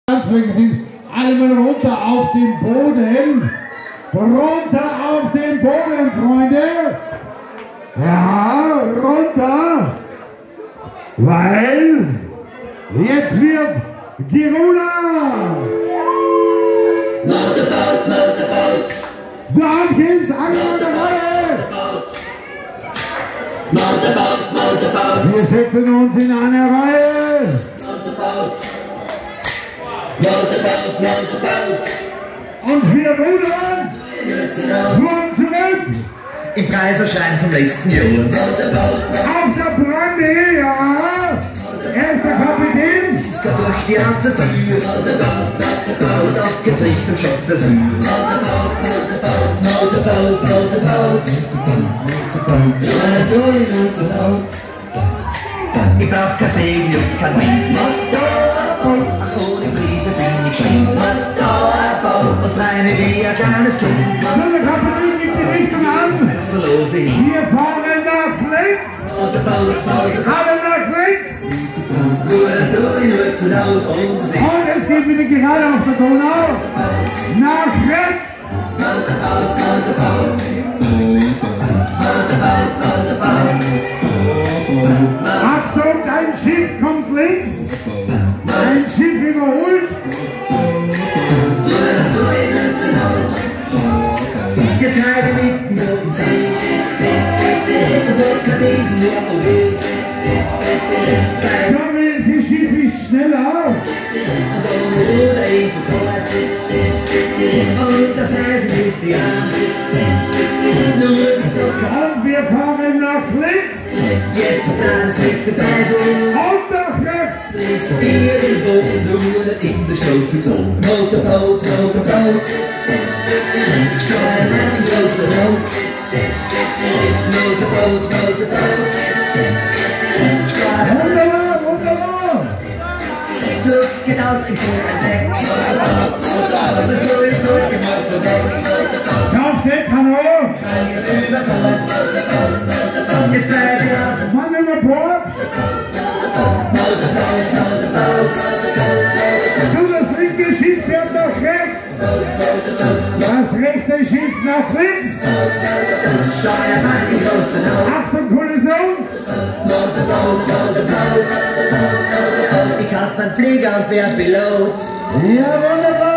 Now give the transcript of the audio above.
Anfänge sind einmal runter auf den Boden. Runter auf den Boden, Freunde. Ja, runter. Weil jetzt wird Girula. Motorboot, Motorboot. So, auf geht's, alle an der Reihe. Motorboot, Motorboot. Wir setzen uns in eine Reihe. Motorboot. Motorboot, Motorboot. Und wir rudern vor und zurück. Im Preiserschein vom letzten Jahr. Auf der Brande, ja. Er ist der Kapitän. Es geht durch die alte Tür. Und abgetricht und schaut das Süd. Motorboot, Motorboot. Ja, du in unser Haut. Ich brauch kein Segel und kein Wind. Ach, ohne Brise bin ich schlimm. Was treibe wie ein kleines Kind. So, der Kapitän gibt die Richtung an. Verlose hin. Wir fahren nach links. Motorboot, Motorboot. Alle nach links. Du in unser Haut. Und sie. Und es geht wieder gerade auf der Donau. Nach rechts. Motorboot, Motorboot. Motorboot, Motorboot. Achtung, ein Schiff kommt links. Ein Schiff überholt. Getreide mitten auf dem See. So, welches Schiff ist schneller? Und das Eisen ist die Hand. Und wir fahren nach links. Yes, das alles kriegst du bei so. Und nach rechts. In der Strophe gezogen. Motorboot, Motorboot. Steuern an den großen Rot. Motorboot, Motorboot. Steuern Wunderbar, wunderbar. Luft geht aus dem Deck. Das soll ich durch den Monster weg. So, auf Deck, hallo. Jetzt bleib ich aus. Mann über Bord. So, das linke Schiff fährt nach rechts. Das rechte Schiff nach links. Steuern an den großen Rot. Achtung, Kollision. Ich kauf meinen Flieger und wär Pilot. Ja, wunderbar.